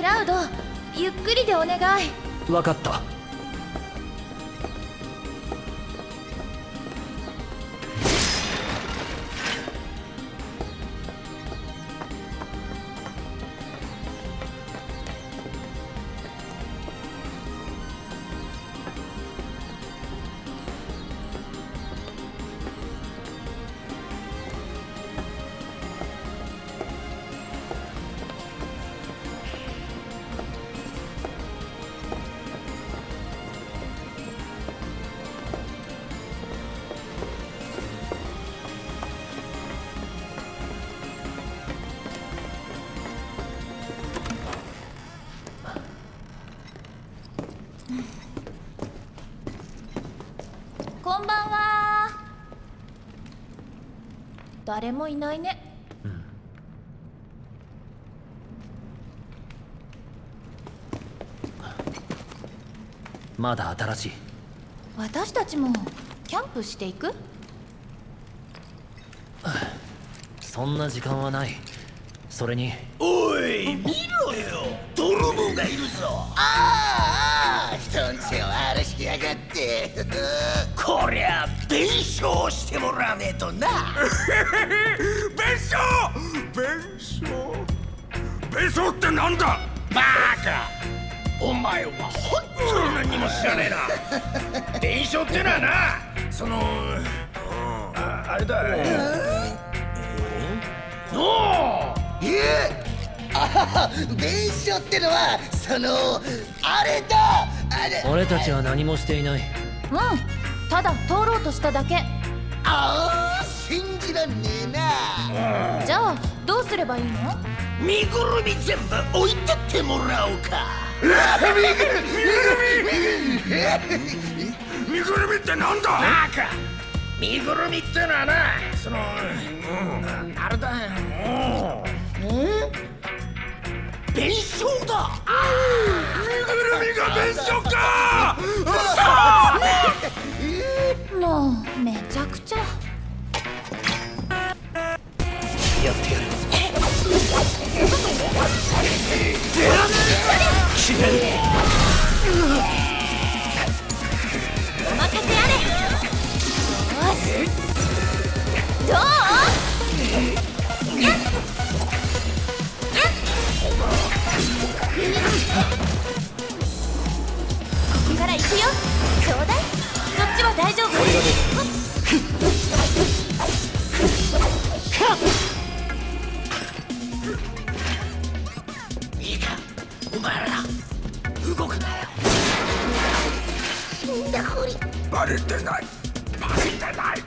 ラウド、ゆっくりでお願い。 分かった。 こんばんは。誰もいないね。 まだ新しい。 私たちもキャンプしていく？ そんな時間はない。それに。 おい、見ろよ、泥棒がいるぞ。ああ、人んちを荒らしやがって。こりゃ弁償してもらわねえとな。弁償ってなんだ。バカ、お前は本当に何も知らねえな。弁償ってのはな、そのあれだ。弁償ってのはそのあれだ。 俺たちは何もしていない。 ただ通ろうとしただけ。 ああ、信じらんねえな。 じゃあどうすればいいの？ 身ぐるみ全部置いてってもらおうか。身ぐるみってなんだ。バカ、身ぐるみってのはな、そのあれだ。弁償だ。身ぐるみが弁償か。 もうめちゃくちゃ。 やってやる。決める。 お任せあれ。よし、どう？ここから行くよ。ちょうだい。そっちは大丈夫？ いいか、お前ら動くなよ。死んだふり。バレてない、バレてない。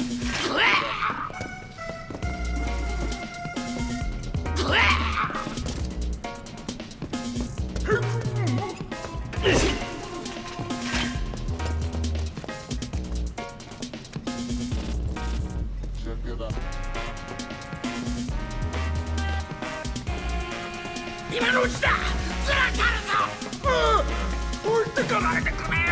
今のうちだ。ずらかるぞ。置いてかないでくれよ。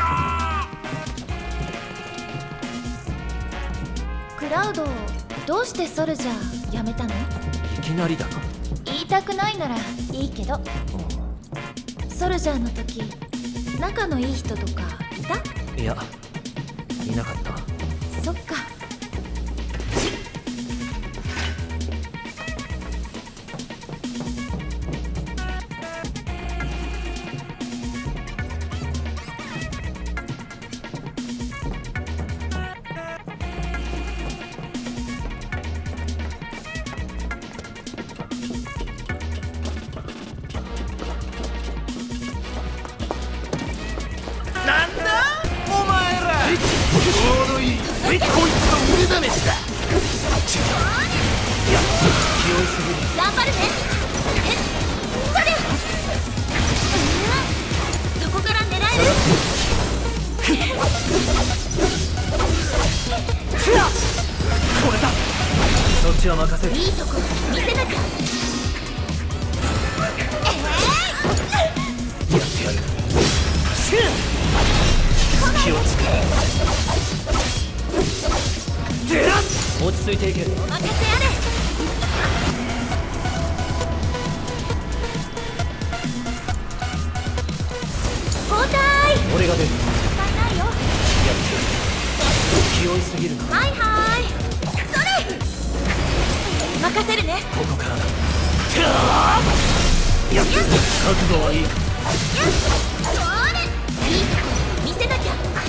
クラウド、どうしてソルジャーやめたの？ いきなりだな。 言いたくないならいいけど。ソルジャーの時、仲のいい人とかいた？ いや、いなかった。 そっか。 なんだお前ら。ちょうどいい。こいつの腕試しだ。 頑張るね。そりゃ。そこから狙える？ これだ。そっちは任せる。 いいとこ見せなきゃ。 やってやる。隙をつく。落ち着いていけ。 お任せあれ。 ここからだ。覚悟はいいか。 それいいとこ見せなきゃ。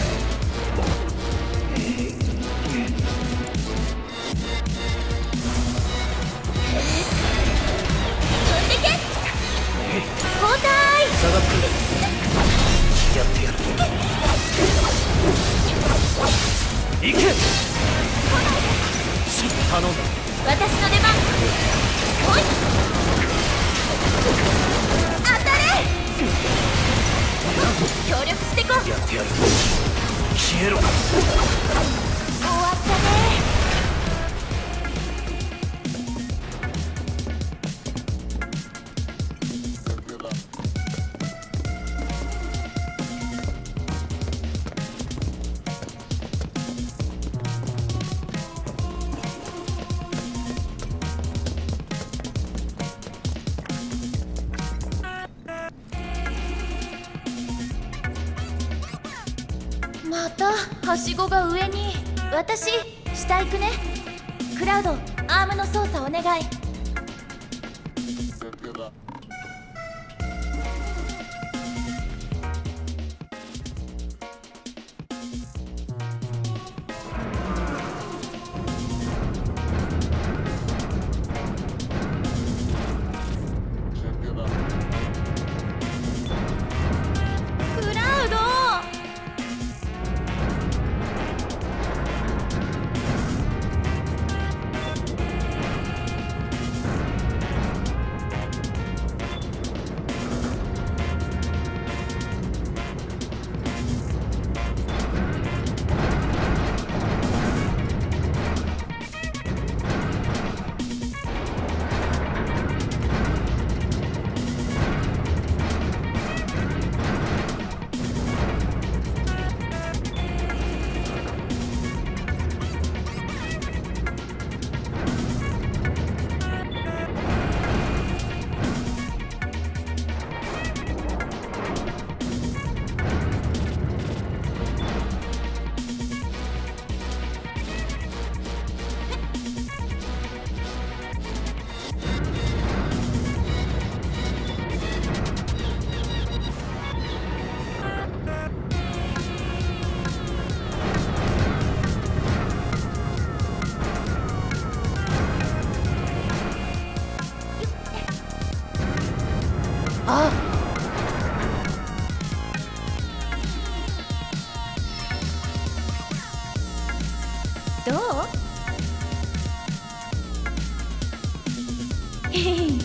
飛んでけ。交代。 下がってくれ。やってやる。行け。頼んだ。 私の出番。おい当たれ。協力してこ。 やってやる。消えろ。 終わったね。またはしごが上に。私下行くね。クラウド、アームの操作お願い。クラウド。あ、どう？へへ。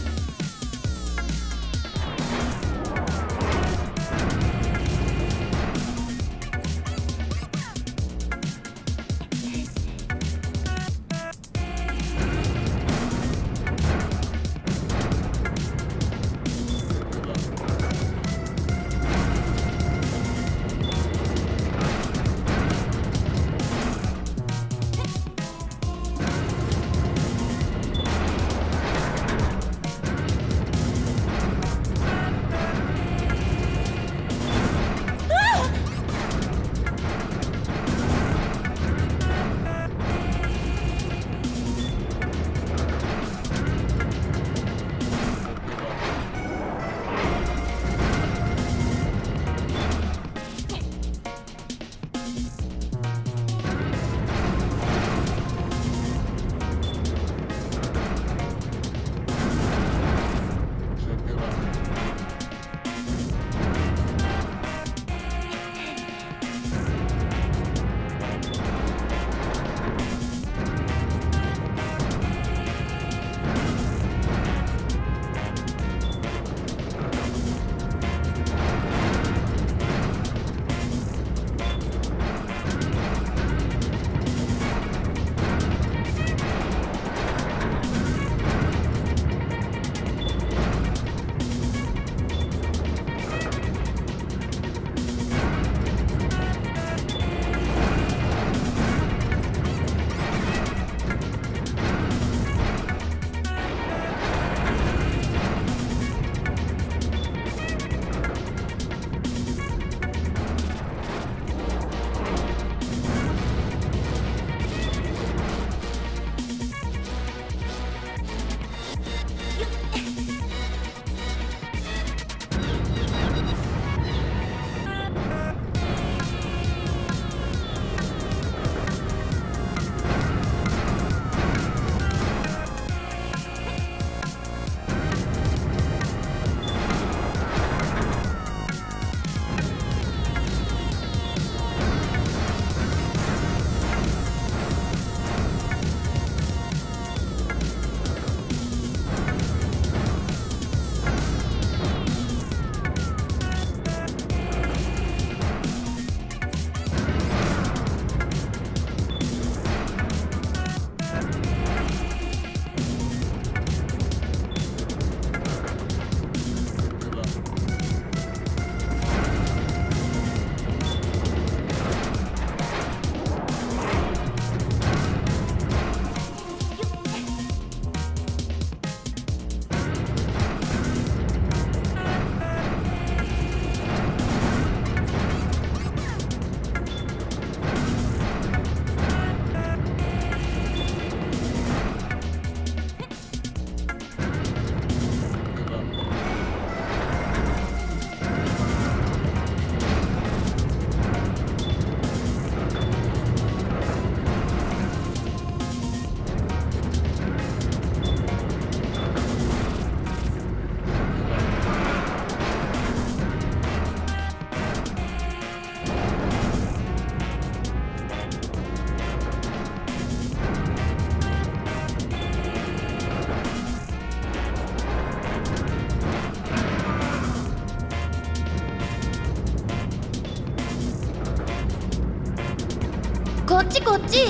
ちこっち。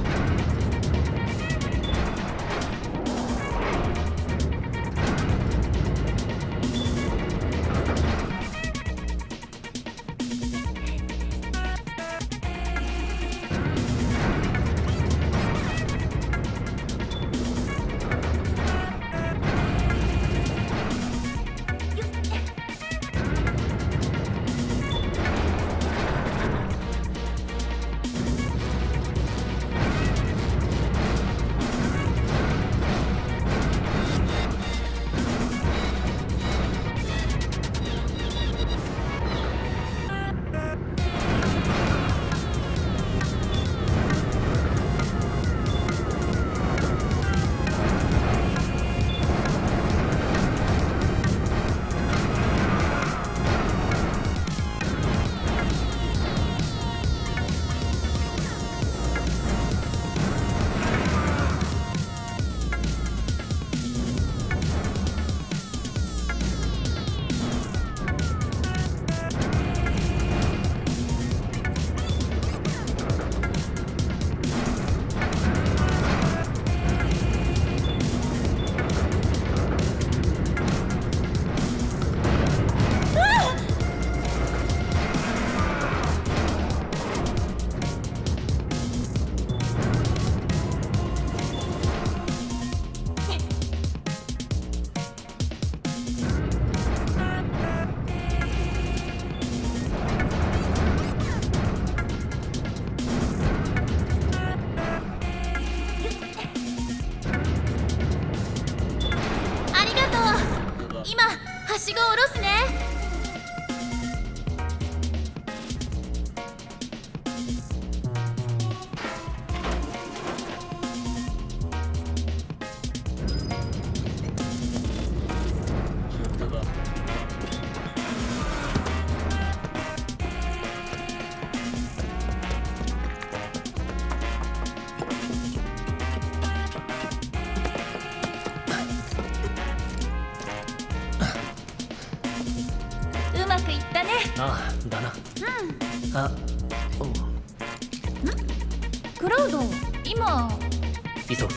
はしごを下ろすね。うまくいったね。 ああ、だな。あ、おう。 クラウド、今急ぐぞ。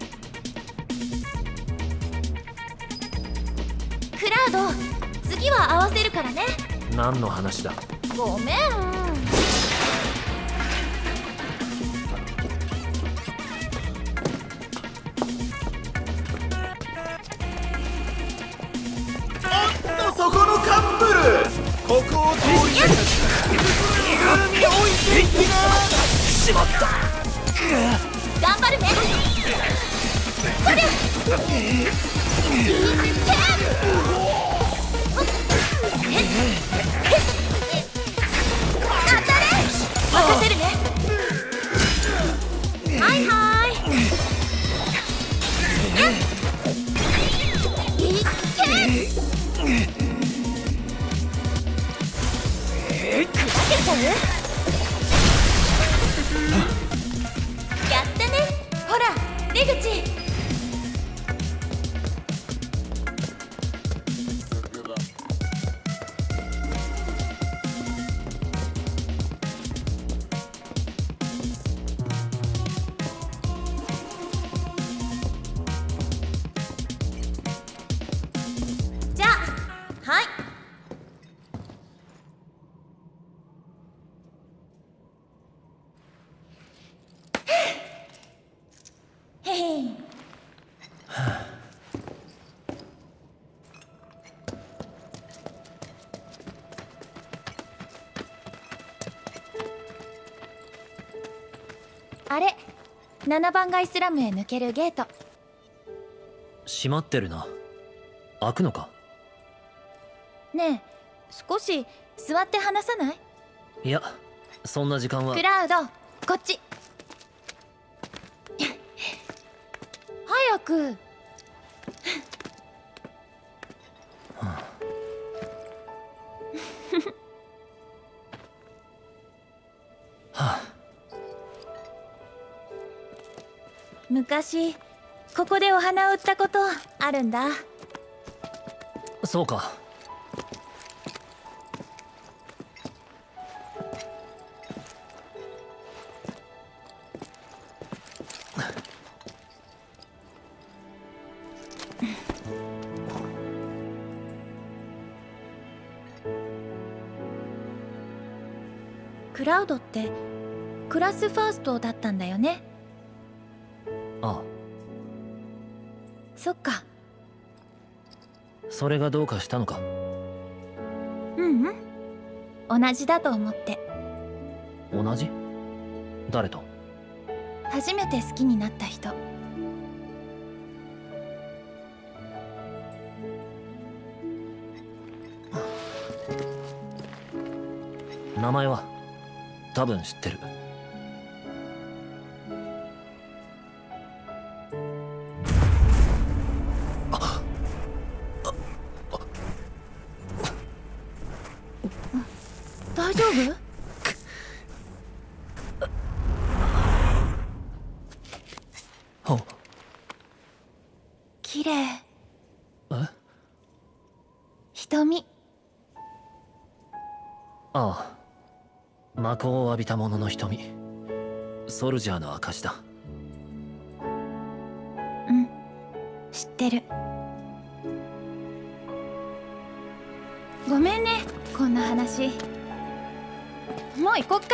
クラウド、次は合わせるからね。 何の話だ。 ごめん。 そこのカップル、ここを通り着ぐるみ置いていきな。しまった。 頑張るね。これ当たれ。任せるね。はいはいいっけ。砕けちゃう？やったね。ほら出口。じゃあはい。へへん。あれ、7番街スラムへ抜けるゲート。 閉まってるな。開くのか。 ねえ、少し座って話さない？ いや、そんな時間は。 クラウド、こっち。早く。昔ここでお花を売ったことあるんだ。 そうか。 クラウドってクラスファーストだったんだよね。 ああ、 そっか。 それがどうかしたのか？ ううん、同じだと思って。 同じ？誰と？ 初めて好きになった人。 名前は多分知ってる。 大丈夫？ お、 綺麗。 え？ 瞳。 ああ、魔法を浴びた者の瞳。ソルジャーの証だ。 うん、知ってる。ごめんね、こんな話。もう行こっか。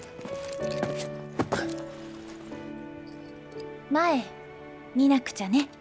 前見なくちゃね。